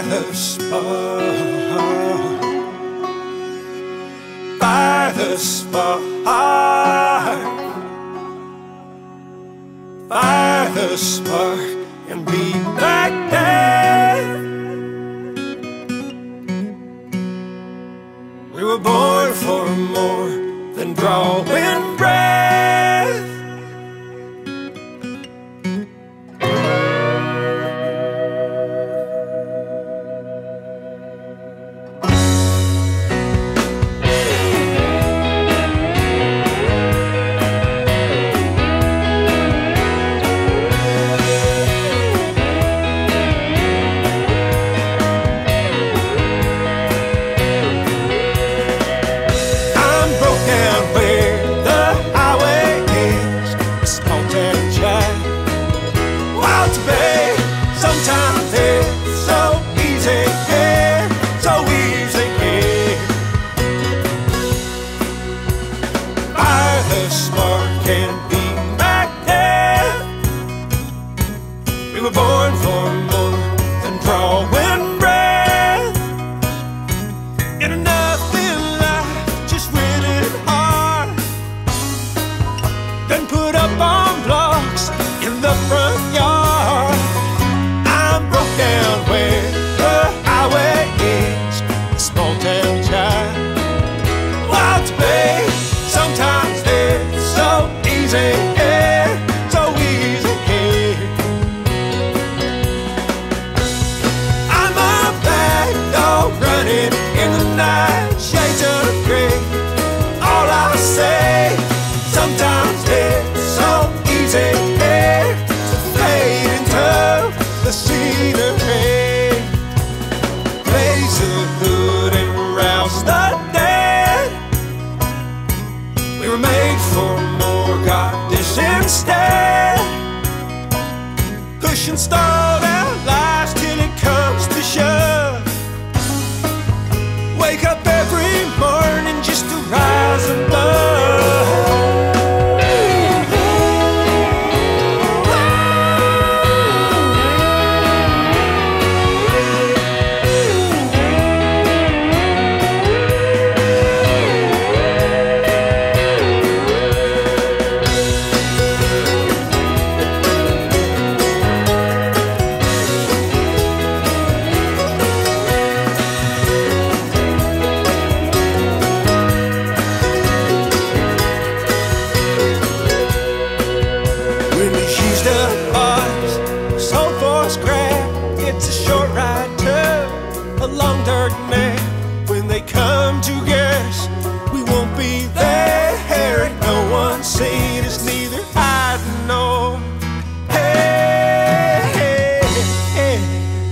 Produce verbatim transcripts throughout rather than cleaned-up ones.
the spark, by the spark, by the spark, and be back there. We were born for more than drawing breath. Sometimes it's so easy, yeah, so easy, yeah. By the spark and be magnet. We were born for more than drawing breath. And enough in life just really hard. Then put up on blocks in the front yard. Down where the highway is, a small town child. Wild to be, sometimes it's so easy, yeah, so easy, yeah. I'm a black dog running in the night, shades of gray. All I say, sometimes it's so easy, yeah, to fade into the scenery. Raise the hood and rouse the dead. We were made for more, got this instead. Push and stall our lives till it comes to shove. Wake up every morning just to rise above. It's a short ride to a long dark night. When they come to guess, we won't be there. Ain't no one seen us, neither hiding nor hey, hey, hey.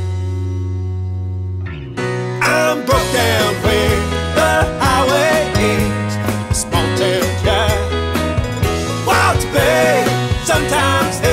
I'm broke down where the highway is, a small town child. Wild to be, sometimes